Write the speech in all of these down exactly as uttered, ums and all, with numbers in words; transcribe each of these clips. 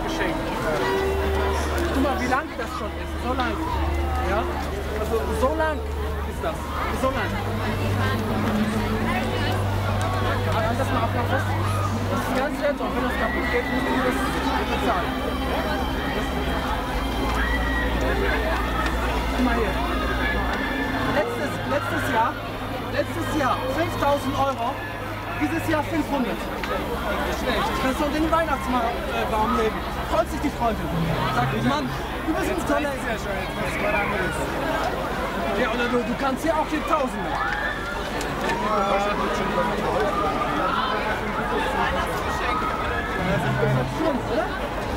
Geschenk. Guck mal, wie lang das schon ist. So lang. Ja? Also so lang ist das. So lang. Halt das mal auf mal fest. Das ist ganz nett, und wenn das kaputt geht, müssen wir das bezahlen. Guck mal hier. Letztes, letztes Jahr, letztes Jahr fünftausend Euro, dieses Jahr fünfhundert. Schlecht. Kannst du den Weihnachtsbaum nehmen. Freut sich die Freundin. Sagt, Mann, du bist ein toller. Das ist ja schon etwas was anderes. Ja, oder du, du kannst hier auch die Tausende. Das ist schön, oder?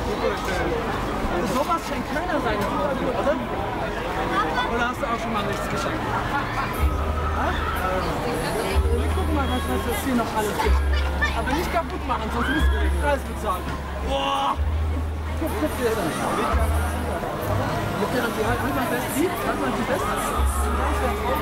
Sowas schenkt keiner seine Freundin, oder? Oder hast du auch schon mal nichts geschenkt? Ja? Wir gucken mal, was es hier noch alles gibt. Aber nicht kaputt machen, sonst müssen wir den Preis bezahlen. Boah! Guck, guck dir das an. Guck dir das an. Halt mal fest. Wie? Halt mal die fest. Ganz, ganz gut.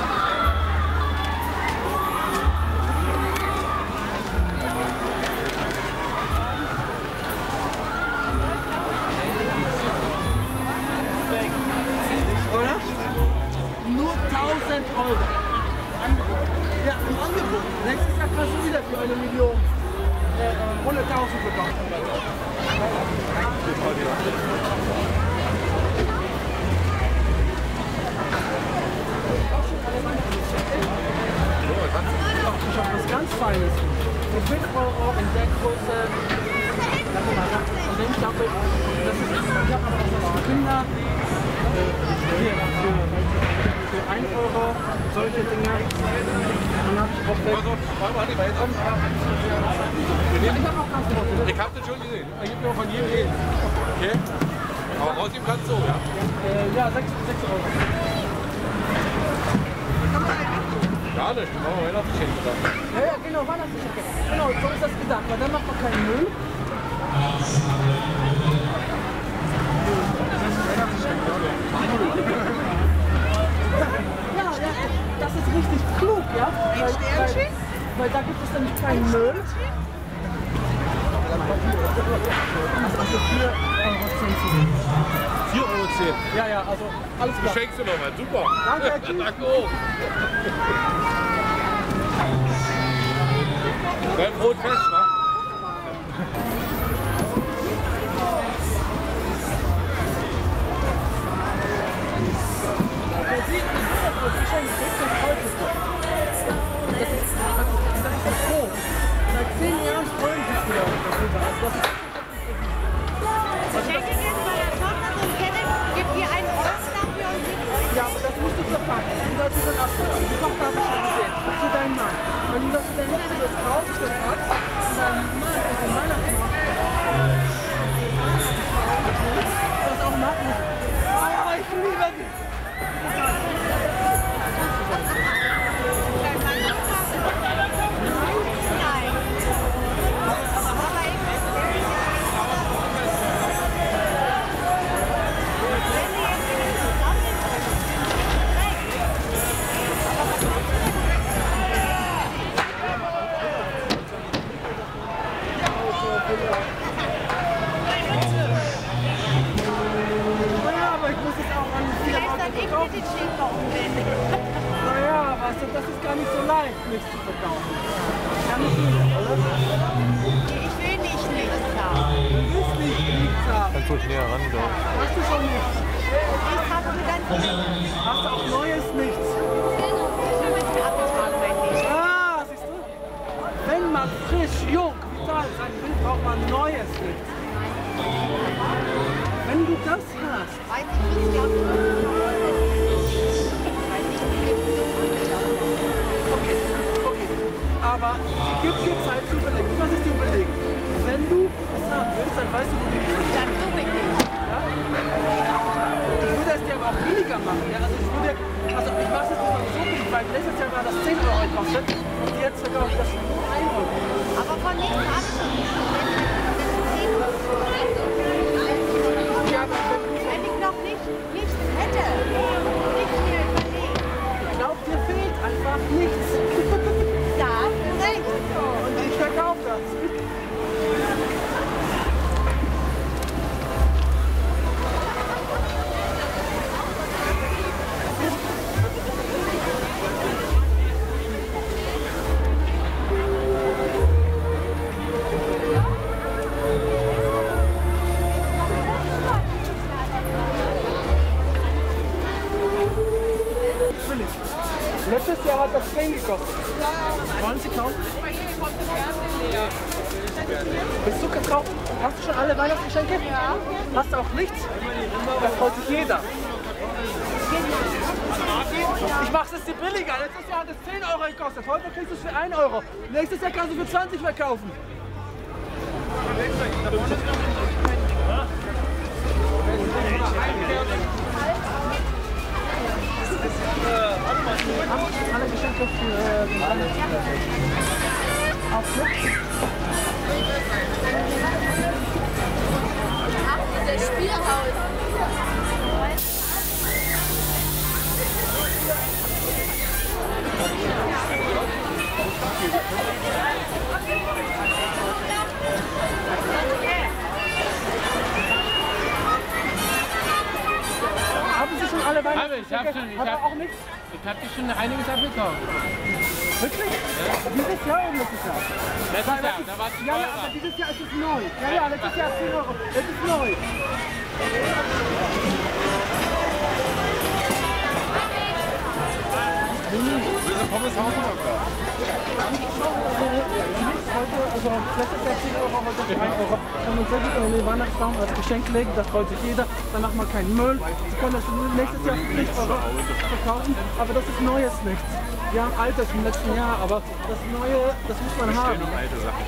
Oder? Nur tausend Euro. Ja, im Angebot. Nächstes Jahr kannst du wieder für eine Million äh, hunderttausend bekommen. Ich habe was ganz Feines. Für fünf Euro in der Größe. Und ich glaube, das ist, ich habe aber auch was für Kinder. Hier, für, für ein Euro, solche Dinge. Dann habe ich auch weg. Ich habe auch ganz große. Ich habe das schon gesehen. Ich habe nur von jedem jeden. Okay? Aber rausgeben kannst du, ja? Äh, ja, sechs Euro. Gar nicht, wir machen Weihnachtsgeschenke dann. Ja, ja, genau, Weihnachtsgeschenke. Genau, so ist das gedacht, weil dann macht man keinen Müll. Ja, ja, das ist richtig klug, ja? Weil, weil, weil da gibt es nämlich keinen Müll. Also vier Euro zehn. vier Euro zehn. Ja, ja, also alles klar. Schenkst du noch mal, super. Danke, tschüss. Danke auch. Dein Brot fest, wa? Der sieht, das Geschenk kriegt das heute so. Das ist das froh. Seit zehn Jahren freuen sich wieder darüber. Also das ist Geschenke jetzt bei der Tochter so ein Zettel, gibt ihr einen Euro dafür und sie freut. ja, aber das musst du verpacken. Du sollst es abholen. Die Tochter habe ich schon gesehen. Für deinen Mann. Wenn du das für deine Mutter das kaufst, das packst, und dein Mann ist in Weihnachten macht, das ist auch machen. Aber ich liebe dich. Dein Mann auch machen. Nein. Aber ich wenn sie jetzt wieder zusammen Naja, aber ich muss es auch an die vielleicht dann Leute eben verkaufen. mit den Schenker umwenden. Naja, weißt du, das ist gar nicht so leicht, nichts zu verkaufen. Kann ich nicht, oder? Ich will nicht nichts haben. Du willst nicht nichts haben. Kannst du näher ran, glaube ich. Hast du schon nichts? Ich habe so ganz wenig. Hast du auch Neues nichts? Ich ein bisschen abgetragen, mein Licht. Ah, siehst du? Wenn man frisch, jung, vital sein will, braucht man Neues nichts. Wenn du das hast, Weiß ich nicht, ich glaube, weiß ich nicht, okay, okay. Aber gib dir Zeit zu überlegen. Was ist dir überlegen? Wenn du es haben willst, dann weißt du, wo du bist. dann suche ich nicht. Ja? Ich würde es dir aber auch weniger machen. Ja? Also, ich würde, also ich mache es jetzt mal so billig, weil letztes Jahr war das zehn Euro gekostet und jetzt verkaufe ich das nur ein Euro. Aber von nichts habe ich nicht. Ja, aber wenn du, Wenn ich noch nicht, nichts hätte, nichts mir überlegt, ich glaube, dir fehlt einfach nichts. da hast du recht. Und ich verkaufe das. Jahr hat das zehn gekostet. Wollen Sie kaufen? Bist du gekauft? Hast du schon alle Weihnachtsgeschenke? Ja. Hast du auch nichts? Da freut sich jeder. Ich mach's jetzt dir billiger. Letztes Jahr hat es zehn Euro gekostet. Heute kriegst du es für ein Euro. Nächstes Jahr kannst du für zwanzig verkaufen. Alle Geschenke für alle. Auf Ach, das Spielhaus. Haben Sie schon alle Weihnachten? Habe ich, ich habe schon. Ich Hat er habe auch nichts? hab dir schon einiges abgekauft. Wirklich? Ja. Dieses Jahr oder letztes Jahr? Letztes Jahr, da war es Ja, ja, aber dieses Jahr ist es neu. Ja, ja, letztes Jahr zehn Euro. Es ist neu. Diese Pommes haben wir noch da. Heute, also letztes Jahr zehn Euro, heute ein Euro. Kann man sehr gut in den Weihnachtsbaum als Geschenk legen, das freut sich jeder. Dann macht man keinen Müll. Sie können das nächstes Jahr nicht verkaufen, aber das ist neues nichts. Wir haben altes im letzten Jahr, aber das Neue, das muss man haben. Alte Sachen.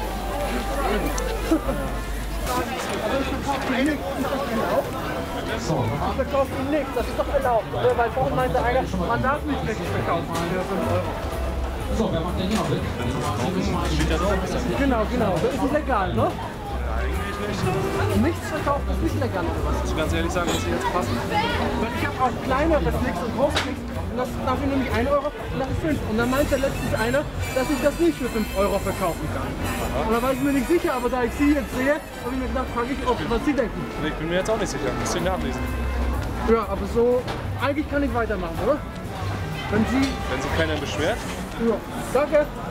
Also ich verkaufe ihn nicht, ist das erlaubt? Ich verkaufe ihn nicht, das ist doch erlaubt, oder? Weil vorhin meinte einer, man darf nicht richtig verkaufen für fünf Euro. So, wer macht denn hier noch mit? Steht ja drauf, ist das nicht? Genau, genau, das ist legal, ne? Eigentlich nicht. Nichts verkauft ist nicht legal, oder was? Ich muss ganz ehrlich sagen, dass sie jetzt passen. Weil ich habe auch kleineres nichts und großes nichts. Und das dafür nehme ich ein Euro und das ist fünf. Und dann meinte letztens einer, dass ich das nicht für fünf Euro verkaufen kann. Und da war ich mir nicht sicher, aber da ich Sie jetzt sehe, habe ich mir gedacht, frage ich, ob, was Sie denken. Ich bin mir jetzt auch nicht sicher. Muss den Namen lesen. Ja, aber so, eigentlich kann ich weitermachen, oder? Wenn Sie, Wenn sich keiner beschwert. ja, danke.